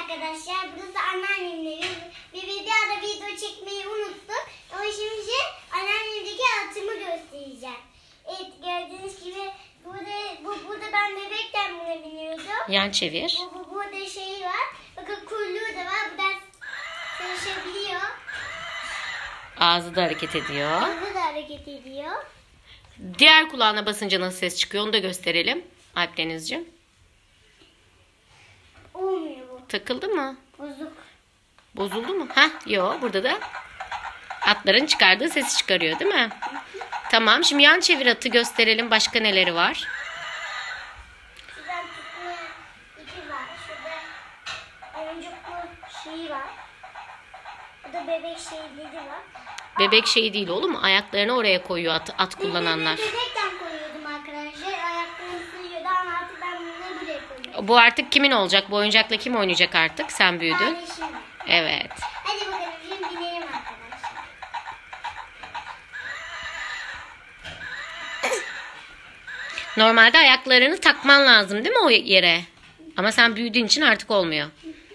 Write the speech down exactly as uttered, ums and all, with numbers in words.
arkadaşlar. Burası anneannemle bir videoda video çekmeyi unuttuk. Ama şimdi anneannemdeki atımı göstereceğim. Evet, gördüğünüz gibi burada, bu, burada ben bebekken buna biniyordum. Yan çevir. Bu, bu, burada şey var. Bakın kuyruğu da var. Buradan çalışabiliyor. Ağzı da hareket ediyor. Ağzı da hareket ediyor. Diğer kulağına basınca nasıl ses çıkıyor onu da gösterelim. Alp Denizciğim. Olmuyor bu. Takıldı mı? Bozuk. Bozuldu mu? Heh, yo, burada da atların çıkardığı sesi çıkarıyor değil mi? Tamam, şimdi yan çevir atı gösterelim. Başka neleri var? Şuradan tutma ipi var. Şurada oyuncuklu şeyi var. Burada bebek şeyleri var. Bebek şeyi değil oğlum. Ayaklarını oraya koyuyor at, at kullananlar. Ben bebekten koyuyordum arkadaşlar. Ayaklarını sıyıyordu ama artık ben bunları buraya koyuyorum. Bu artık kimin olacak? Bu oyuncakla kim oynayacak artık? Sen büyüdün. Kardeşim. Evet. Hadi bakalım şimdi binelim arkadaşlar. Normalde ayaklarını takman lazım değil mi o yere? Ama sen büyüdüğün için artık olmuyor.